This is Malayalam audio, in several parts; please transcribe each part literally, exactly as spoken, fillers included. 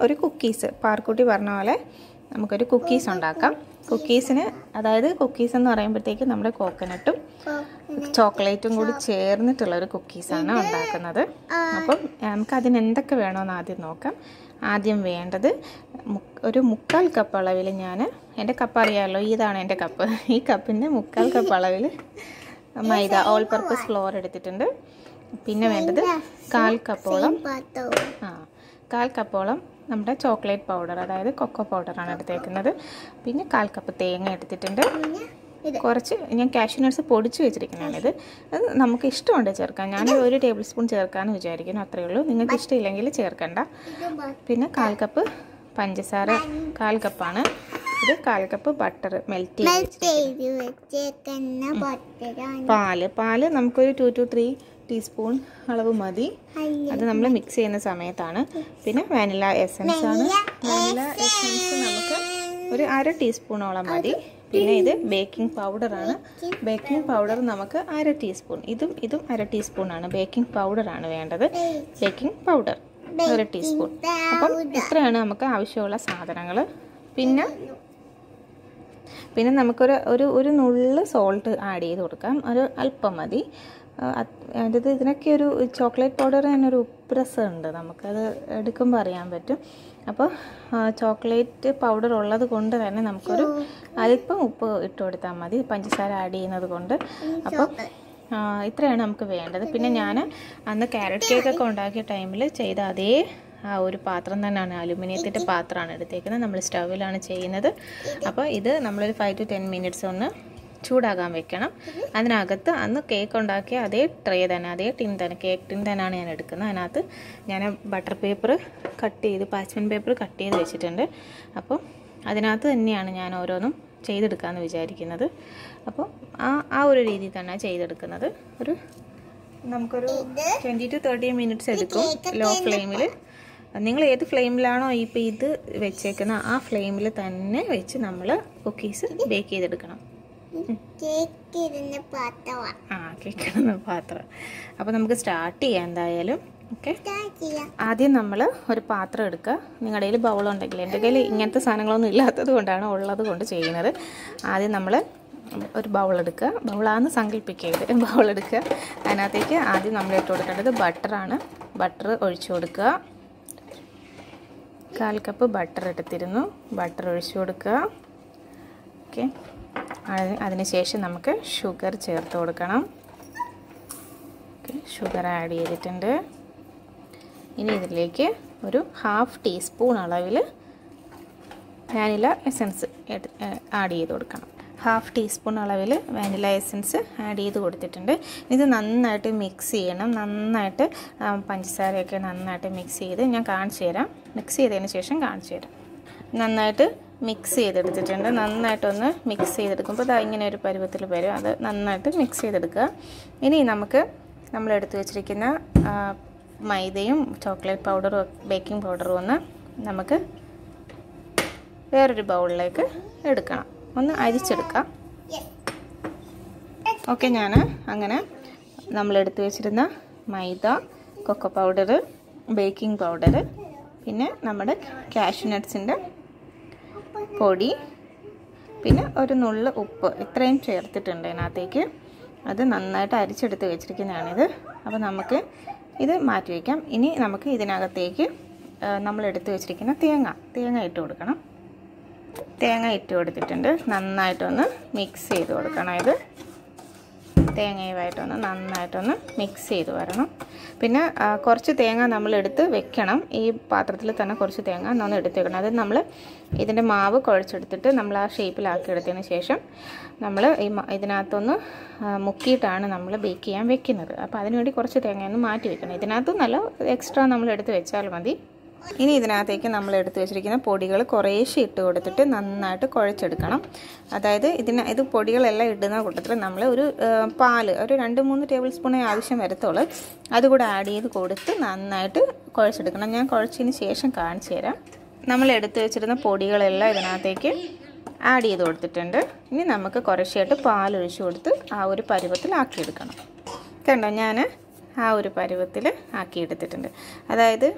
ഒരു കുക്കീസ് പാർക്കുട്ടി പറഞ്ഞ പോലെ നമുക്കൊരു കുക്കീസ് ഉണ്ടാക്കാം. കുക്കീസിന് അതായത് കുക്കീസ് എന്ന് പറയുമ്പോഴത്തേക്ക് നമ്മുടെ കോക്കനട്ടും ചോക്ലേറ്റും കൂടി ചേർന്നിട്ടുള്ളൊരു കുക്കീസാണ് ഉണ്ടാക്കുന്നത്. അപ്പം നമുക്ക് അതിന് എന്തൊക്കെ വേണമെന്ന് ആദ്യം നോക്കാം. ആദ്യം വേണ്ടത് ഒരു മുക്കാൽ കപ്പ് അളവിൽ ഞാൻ, എൻ്റെ കപ്പ് അറിയാമല്ലോ, ഇതാണ് എൻ്റെ കപ്പ്. ഈ കപ്പിൻ്റെ മുക്കാൽ കപ്പ് അളവിൽ മൈദ ഓൾ പർപ്പസ് ഫ്ലോർ എടുത്തിട്ടുണ്ട്. പിന്നെ വേണ്ടത് കാൽ കപ്പോളം ആ കാൽ കപ്പോളം നമ്മുടെ ചോക്ലേറ്റ് പൗഡർ, അതായത് കൊക്കോ പൗഡറാണ് എടുത്തേക്കുന്നത്. പിന്നെ കാൽ കപ്പ് തേങ്ങ എടുത്തിട്ടുണ്ട്. കുറച്ച് ഞാൻ കാഷ്യൂ നട്ട്സ് പൊടിച്ച് വെച്ചിരിക്കുന്നതാണിത്. അത് നമുക്ക് ഇഷ്ടമുണ്ട് ചേർക്കാൻ. ഞാൻ ഒരു ടേബിൾ സ്പൂൺ ചേർക്കാമെന്ന് വിചാരിക്കുന്നു, അത്രയേ ഉള്ളൂ. നിങ്ങൾക്ക് ഇഷ്ടമില്ലെങ്കിൽ ചേർക്കണ്ട. പിന്നെ കാൽ കപ്പ് പഞ്ചസാര, കാൽ കപ്പാണ് ഇത്. കാൽ കപ്പ് ബട്ടർ മെൽറ്റ് ചെയ്ത് പാല് പാല് നമുക്കൊരു ടു ടു ത്രീ ടീസ്പൂൺ അളവ് മതി. അത് നമ്മൾ മിക്സ് ചെയ്യുന്ന സമയത്താണ്. പിന്നെ വാനില എസൻസ് ആണ്. വാനില എസൻസ് നമുക്ക് ഒരു അര ടീസ്പൂണോളം മതി. പിന്നെ ഇത് ബേക്കിംഗ് പൗഡറാണ്. ബേക്കിംഗ് പൗഡർ നമുക്ക് അര ടീസ്പൂൺ, ഇതും ഇതും അര ടീസ്പൂണാണ്. ബേക്കിംഗ് പൗഡറാണ് വേണ്ടത്. ബേക്കിംഗ് പൗഡർ ഒരു ടീസ്പൂൺ. അപ്പം ഇത്രയാണ് നമുക്ക് ആവശ്യമുള്ള സാധനങ്ങൾ. പിന്നെ പിന്നെ നമുക്കൊരു ഒരു ഒരു നുള്ള് സോൾട്ട് ആഡ് ചെയ്ത് കൊടുക്കാം. ഒരു അല്പം മതി. അതായത് ഇതിനൊക്കെ ഒരു ചോക്ലേറ്റ് പൗഡർ തന്നെ ഒരു ഉപ്പ് രസമുണ്ട്, നമുക്കത് എടുക്കുമ്പോൾ അറിയാൻ പറ്റും. അപ്പോൾ ചോക്ലേറ്റ് പൗഡർ ഉള്ളത് കൊണ്ട് തന്നെ നമുക്കൊരു അല്പം ഉപ്പ് ഇട്ട് കൊടുത്താൽ മതി, പഞ്ചസാര ആഡ് ചെയ്യുന്നത് കൊണ്ട്. അപ്പോൾ ഇത്രയാണ് നമുക്ക് വേണ്ടത്. പിന്നെ ഞാൻ അന്ന് ക്യാരറ്റ് കേക്കൊക്കെ ഉണ്ടാക്കിയ ടൈമിൽ ചെയ്ത അതേ ആ ഒരു പാത്രം തന്നെയാണ്, അലുമിനിയത്തിൻ്റെ പാത്രമാണ് എടുത്തേക്കുന്നത്. നമ്മൾ സ്റ്റൗവിലാണ് ചെയ്യുന്നത്. അപ്പോൾ ഇത് നമ്മളൊരു ഫൈവ് ടു ടെൻ മിനിറ്റ്സ് ഒന്ന് ചൂടാകാൻ വെക്കണം. അതിനകത്ത് അന്ന് കേക്ക് ഉണ്ടാക്കിയ അതേ ട്രേ തന്നെ, അതേ ടിൻ തന്നെ, കേക്ക് ടിൻ തന്നെയാണ് ഞാൻ എടുക്കുന്നത്. അതിനകത്ത് ഞാൻ ബട്ടർ പേപ്പർ കട്ട് ചെയ്ത്, പാച്ച്മെൻറ്റ് പേപ്പർ കട്ട് ചെയ്ത് വെച്ചിട്ടുണ്ട്. അപ്പോൾ അതിനകത്ത് തന്നെയാണ് ഞാൻ ഓരോന്നും ചെയ്തെടുക്കാമെന്ന് വിചാരിക്കുന്നത്. അപ്പോൾ ആ ആ ഒരു രീതിയിൽ തന്നെ ചെയ്തെടുക്കുന്നത്. ഒരു നമുക്കൊരു ട്വൻറ്റി ടു തേർട്ടി മിനിറ്റ്സ് എടുക്കും ലോ ഫ്ലെയിമിൽ. നിങ്ങൾ ഏത് ഫ്ലെയിമിലാണോ ഇപ്പോൾ ഇത് വെച്ചേക്കുന്നത് ആ ഫ്ലെയിമിൽ തന്നെ വെച്ച് നമ്മൾ കുക്കീസ് ബേക്ക് ചെയ്തെടുക്കണം. ആ കേക്ക് ഇടുന്ന പാത്രം. അപ്പോൾ നമുക്ക് സ്റ്റാർട്ട് ചെയ്യാം എന്തായാലും. ഓക്കെ, ആദ്യം നമ്മൾ ഒരു പാത്രം എടുക്കുക. നിങ്ങളുടെ കയ്യിൽ ബൗളുണ്ടെങ്കിൽ, എൻ്റെ കയ്യിൽ ഇങ്ങനത്തെ സാധനങ്ങളൊന്നും ഇല്ലാത്തത് കൊണ്ടാണ്, ഉള്ളത് കൊണ്ട് ചെയ്യുന്നത്. ആദ്യം നമ്മൾ ഒരു ബൗൾ എടുക്കുക. ബൗളാന്ന് സങ്കല്പിക്കരുത്, ബൗൾ എടുക്കുക. അതിനകത്തേക്ക് ആദ്യം നമ്മൾ ഇട്ട് കൊടുക്കേണ്ടത് ബട്ടറാണ്. ബട്ടർ ഒഴിച്ചു കൊടുക്കുക. കാൽ കപ്പ് ബട്ടർ എടുത്തിരുന്നു, ബട്ടർ ഒഴിച്ചു കൊടുക്കുക. ഓക്കെ, അതിനുശേഷം നമുക്ക് ഷുഗർ ചേർത്ത് കൊടുക്കണം. ഓക്കെ, ഷുഗർ ആഡ് ചെയ്തിട്ടുണ്ട്. ഇനി ഇതിലേക്ക് ഒരു ഹാഫ് ടീസ്പൂൺ അളവിൽ വാനില എസൻസ് ആഡ് ചെയ്ത് കൊടുക്കണം. ഹാഫ് ടീസ്പൂൺ അളവിൽ വാനില എസൻസ് ആഡ് ചെയ്ത് കൊടുത്തിട്ടുണ്ട്. ഇത് നന്നായിട്ട് മിക്സ് ചെയ്യണം. നന്നായിട്ട് പഞ്ചസാരയൊക്കെ നന്നായിട്ട് മിക്സ് ചെയ്ത് ഞാൻ കാണിച്ചു തരാം. മിക്സ് ചെയ്തതിന് ശേഷം കാണിച്ചു തരാം. നന്നായിട്ട് മിക്സ് ചെയ്തെടുത്തിട്ടുണ്ട്. നന്നായിട്ടൊന്ന് മിക്സ് ചെയ്തെടുക്കുമ്പോൾ അത് ഇങ്ങനെ ഒരു പരുവത്തിൽ വരും. അത് നന്നായിട്ട് മിക്സ് ചെയ്തെടുക്കുക. ഇനി നമുക്ക് നമ്മൾ എടുത്തു വെച്ചിരിക്കുന്ന മൈദയും ചോക്ലേറ്റ് പൗഡറും ബേക്കിംഗ് പൗഡറും ഒന്ന് നമുക്ക് വേറൊരു ബൗളിലേക്ക് എടുക്കണം. ഒന്ന് അരിച്ചെടുക്കാം. ഓക്കെ, ഞാൻ അങ്ങനെ നമ്മൾ എടുത്തു വെച്ചിരുന്ന maida, cocoa powder, baking powder, പിന്നെ നമ്മുടെ കാഷ്യൂ നട്ട്സിൻ്റെ പൊടി, പിന്നെ ഒരു നുള്ള് ഉപ്പ്, ഇത്രയും ചേർത്തിട്ടുണ്ട് ഇതിനകത്തേക്ക്. അത് നന്നായിട്ട് അരിച്ചെടുത്ത് വെച്ചിരിക്കുന്നതാണിത്. അപ്പോൾ നമുക്ക് ഇത് മാറ്റി വയ്ക്കാം. ഇനി നമുക്ക് ഇതിനകത്തേക്ക് നമ്മൾ എടുത്തു വെച്ചിരിക്കുന്ന തേങ്ങ തേങ്ങ ഇട്ട് കൊടുക്കണം. തേങ്ങ ഇട്ട് കൊടുത്തിട്ടുണ്ട്. നന്നായിട്ടൊന്ന് മിക്സ് ചെയ്ത് കൊടുക്കണം. ഇത് തേങ്ങയുമായിട്ടൊന്ന് നന്നായിട്ടൊന്ന് മിക്സ് ചെയ്ത് വരണം. പിന്നെ കുറച്ച് തേങ്ങ നമ്മൾ എടുത്ത് വെക്കണം. ഈ പാത്രത്തിൽ തന്നെ കുറച്ച് തേങ്ങ ഒന്ന് എടുത്ത് വെക്കണം. അത് നമ്മൾ ഇതിൻ്റെ മാവ് കുഴച്ചെടുത്തിട്ട് നമ്മൾ ആ ഷേപ്പിലാക്കി എടുത്തതിന് ശേഷം നമ്മൾ ഈ ഇതിനകത്തൊന്ന് മുക്കിയിട്ടാണ് നമ്മൾ ബേക്ക് ചെയ്യാൻ വെക്കുന്നത്. അപ്പോൾ അതിനുവേണ്ടി കുറച്ച് തേങ്ങയൊന്ന് മാറ്റി വെക്കണം. ഇതിനകത്തും നല്ല എക്സ്ട്രാ നമ്മൾ എടുത്ത് വെച്ചാൽ മതി. ഇനി ഇതിനകത്തേക്ക് നമ്മൾ എടുത്തു വെച്ചിരിക്കുന്ന പൊടികൾ കുറേശ്ശെ ഇട്ട് കൊടുത്തിട്ട് നന്നായിട്ട് കുഴച്ചെടുക്കണം. അതായത് ഇതിന് ഇത് പൊടികളെല്ലാം ഇടുന്ന കൂട്ടത്തിൽ നമ്മൾ ഒരു പാല് ഒരു രണ്ട് മൂന്ന് ടേബിൾ സ്പൂണേ ആവശ്യം വരത്തുള്ളൂ. അതുകൂടെ ആഡ് ചെയ്ത് കൊടുത്ത് നന്നായിട്ട് കുഴച്ചെടുക്കണം. ഞാൻ കുഴച്ചതിന് ശേഷം കാണിച്ചു തരാം. നമ്മൾ എടുത്തു വെച്ചിരുന്ന പൊടികളെല്ലാം ഇതിനകത്തേക്ക് ആഡ് ചെയ്ത് കൊടുത്തിട്ടുണ്ട്. ഇനി നമുക്ക് കുറേശ്ശായിട്ട് പാലൊഴിച്ച് കൊടുത്ത് ആ ഒരു പരുവത്തിൽ ആക്കിയെടുക്കണം. കണ്ടോ, ഞാൻ ആ ഒരു പരുവത്തിൽ ആക്കിയെടുത്തിട്ടുണ്ട്. അതായത്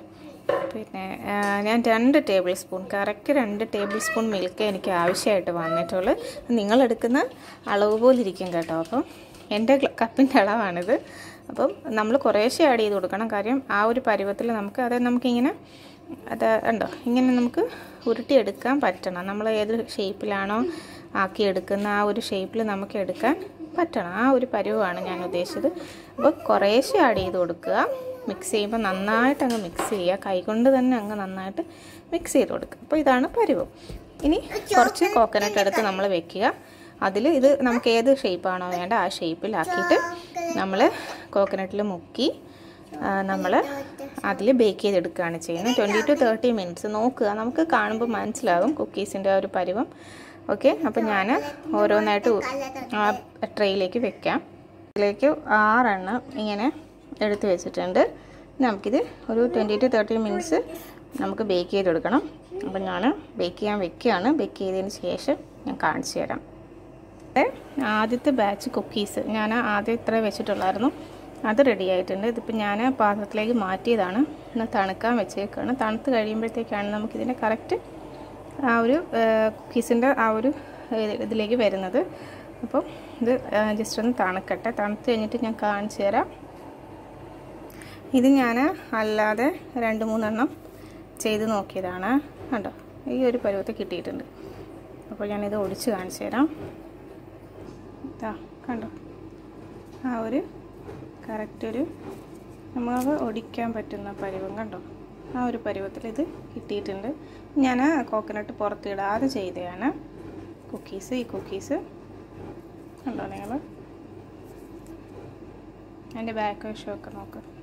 പിന്നെ ഞാൻ രണ്ട് ടേബിൾ സ്പൂൺ കറക്റ്റ് രണ്ട് ടേബിൾ സ്പൂൺ മിൽക്ക് എനിക്ക് ആവശ്യമായിട്ട് വന്നിട്ടുള്ളൂ. നിങ്ങളെടുക്കുന്ന അളവ് പോലെ ഇരിക്കും കേട്ടോ. അപ്പം എൻ്റെ കപ്പിൻ്റെ അളവാണിത്. അപ്പം നമ്മൾ കുറേശ്ശെ ആഡ് ചെയ്ത് കൊടുക്കണം. കാര്യം ആ ഒരു പരുവത്തിൽ നമുക്ക് അത് നമുക്കിങ്ങനെ അത് ഉണ്ടോ ഇങ്ങനെ നമുക്ക് ഉരുട്ടിയെടുക്കാൻ പറ്റണം. നമ്മൾ ഏത് ഷേപ്പിലാണോ ആക്കിയെടുക്കുന്ന ആ ഒരു ഷേപ്പിൽ നമുക്ക് എടുക്കാൻ പറ്റണം. ആ ഒരു പരുവമാണ് ഞാൻ ഉദ്ദേശിച്ചത്. അപ്പോൾ കുറേശ്ശെ ആഡ് ചെയ്ത് കൊടുക്കുക. മിക്സ് ചെയ്യുമ്പോൾ നന്നായിട്ട് അങ്ങ് മിക്സ് ചെയ്യുക. കൈകൊണ്ട് തന്നെ അങ്ങ് നന്നായിട്ട് മിക്സ് ചെയ്ത് കൊടുക്കുക. അപ്പോൾ ഇതാണ് പരുവം. ഇനി കുറച്ച് കോക്കനട്ട് എടുത്ത് നമ്മൾ വെക്കുക. അതിൽ ഇത് നമുക്ക് ഏത് ഷേപ്പാണോ വേണ്ട ആ ഷേപ്പിലാക്കിയിട്ട് നമ്മൾ കോക്കനട്ടിൽ മുക്കി നമ്മൾ അതിൽ ബേക്ക് ചെയ്തെടുക്കുകയാണ് ചെയ്യുന്നത്. ട്വൻറ്റി ടു തേർട്ടി മിനിറ്റ്സ് നോക്കുക. നമുക്ക് കാണുമ്പോൾ മനസ്സിലാകും കുക്കീസിൻ്റെ ആ ഒരു പരുവം. ഓക്കെ, അപ്പോൾ ഞാൻ ഓരോന്നായിട്ട് ആ ട്രേയിലേക്ക് വെക്കാം. ഇതിലേക്ക് ആറെണ്ണം ഇങ്ങനെ എടുത്ത് വെച്ചിട്ടുണ്ട്. നമുക്കിത് ഒരു ട്വൻറ്റി ടു തേർട്ടി മിനിറ്റ്സ് നമുക്ക് ബേക്ക് ചെയ്തെടുക്കണം. അപ്പോൾ ഞാൻ ബേക്ക് ചെയ്യാൻ വെക്കുകയാണ്. ബേക്ക് ചെയ്തതിന് ശേഷം ഞാൻ കാണിച്ചു തരാം. ആദ്യത്തെ ബാച്ച് കുക്കീസ് ഞാൻ ആദ്യം ഇത്ര വെച്ചിട്ടുള്ളായിരുന്നു. അത് റെഡി ആയിട്ടുണ്ട്. ഇതിപ്പോൾ ഞാൻ പാത്രത്തിലേക്ക് മാറ്റിയതാണ്. എന്നാൽ തണുക്കാൻ വെച്ചേക്കാണ്. തണുത്ത് കഴിയുമ്പോഴത്തേക്കാണ് നമുക്കിതിൻ്റെ കറക്റ്റ് ആ ഒരു കുക്കീസിൻ്റെ ആ ഒരു ഇതിലേക്ക് വരുന്നത്. അപ്പോൾ ഇത് ജസ്റ്റ് ഒന്ന് തണുക്കട്ടെ. തണുത്ത് കഴിഞ്ഞിട്ട് ഞാൻ കാണിച്ചു തരാം. ഇത് ഞാൻ അല്ലാതെ രണ്ട് മൂന്നെണ്ണം ചെയ്ത് നോക്കിയതാണ്. കണ്ടോ, ഈ ഒരു പരുവത്തിൽ കിട്ടിയിട്ടുണ്ട്. അപ്പോൾ ഞാനിത് ഒടിച്ച് കാണിച്ചു തരാം. ഇതാ കണ്ടോ, ആ ഒരു കറക്റ്റ് ഒരു നമുക്ക് ഒടിക്കാൻ പറ്റുന്ന പരുവം കണ്ടോ, ആ ഒരു പരുവത്തിൽ ഇത് കിട്ടിയിട്ടുണ്ട്. ഞാൻ കോക്കനട്ട് പുറത്തിടാതെ ചെയ്തതാണ് കുക്കീസ്. ഈ കുക്കീസ് കണ്ടോ നിങ്ങൾ, എൻ്റെ ബാക്ക് വശമൊക്കെ നോക്കാം.